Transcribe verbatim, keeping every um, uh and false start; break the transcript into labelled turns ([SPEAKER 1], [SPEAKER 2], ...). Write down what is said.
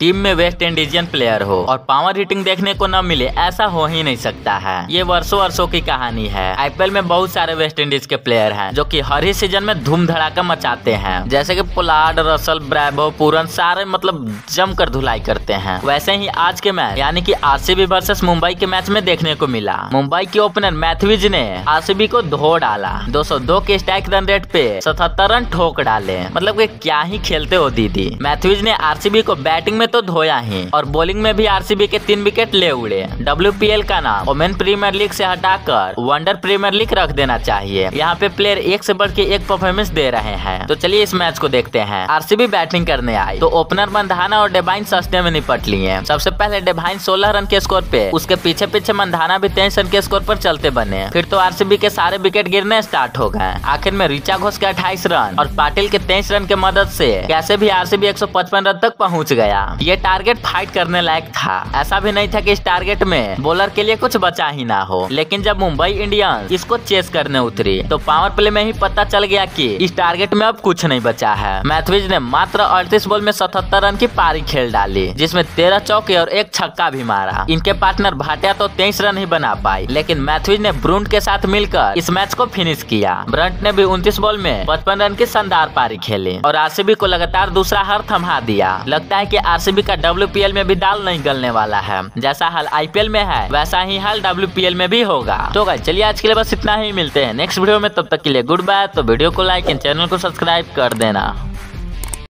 [SPEAKER 1] Team में waste इंडीजियन player हो और पावर हिटिंग देखने को न मिले, ऐसा हो ही नहीं सकता है। ये वर्षों वर्षों की कहानी है। आईपीएल में बहुत सारे वेस्ट इंडीज के प्लेयर हैं जो कि हर ही सीजन में धूम धड़ाका मचाते हैं, जैसे कि पोलार्ड, रसल, ब्रैवो, पूरन, सारे मतलब जमकर धुलाई करते हैं। वैसे ही आज के मैच यानी कि आरसीबी वर्सेस मुंबई के मैच में देखने को मिला। मुंबई के ओपनर मैथ्यूज ने आरसीबी को धो डाला। दो सौ दो के स्ट्राइक रन रेट पे सतहत्तर रन ठोक डाले। मतलब कि क्या ही खेलते हो दीदी। मैथ्यूज ने आरसीबी को बैटिंग में तो धोया ही और बॉलिंग में भी आरसीबी के तीन विकेट ले उड़े। डब्ल्यूपीएल का नाम वुमेन प्रीमियर लीग से हटाकर वंडर प्रीमियर लीग रख देना चाहिए। यहाँ पे प्लेयर एक से बढ़ के एक परफॉर्मेंस दे रहे हैं। तो चलिए इस मैच को देखते हैं। आरसीबी बैटिंग करने आई तो ओपनर मंधाना और डेबाइन सस्ते में निपट लिए। सबसे पहले डेबाइन सोलह रन के स्कोर पे, उसके पीछे पीछे मंधाना भी तेईस रन के स्कोर पर चलते बने। फिर तो आरसीबी के सारे विकेट गिरने स्टार्ट हो गए। आखिर में ऋचा घोष के अट्ठाईस रन और पाटिल के तेईस रन के मदद से कैसे भी आरसीबी एक सौ पचपन रन तक पहुंच गया। ये टारगेट फाइट करने लायक था। ऐसा भी नहीं था कि इस टारगेट में बॉलर के लिए कुछ बचा ही ना हो। लेकिन जब मुंबई इंडियंस इसको चेस करने उतरी तो पावर प्ले में ही पता चल गया कि इस टारगेट में अब कुछ नहीं बचा है। मैथ्यूज ने मात्र अड़तीस बॉल में सतहत्तर रन की पारी खेल डाली, जिसमें तेरह चौके और एक छक्का भी मारा। इनके पार्टनर भाटिया तो तेईस रन ही बना पाई, लेकिन मैथ्यूज ने ब्रुंट के साथ मिलकर इस मैच को फिनिश किया। ब्रंट ने भी उनतीस बॉल में पचपन रन की शानदार पारी खेली और आरसीबी को लगातार दूसरा हार थमा दिया। लगता है कि आरसीबी का डब्ल्यूपीएल में भी दाल नहीं गलने वाला है। जैसा हाल आईपीएल में है वैसा ही हाल डब्ल्यूपीएल में भी होगा। तो गाइस चलिए आज के लिए बस इतना ही। मिलते हैं नेक्स्ट वीडियो में, तब तक के लिए गुड बाय। तो वीडियो को लाइक एंड चैनल को सब्सक्राइब कर देना।